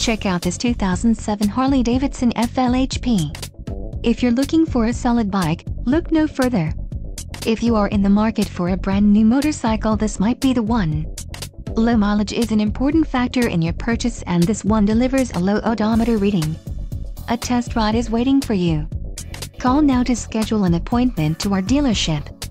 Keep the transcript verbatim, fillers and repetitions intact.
Check out this two thousand seven Harley-Davidson F L H P. If you're looking for a solid bike, look no further. If you are in the market for a brand new motorcycle, this might be the one. Low mileage is an important factor in your purchase, and this one delivers a low odometer reading. A test ride is waiting for you. Call now to schedule an appointment to our dealership.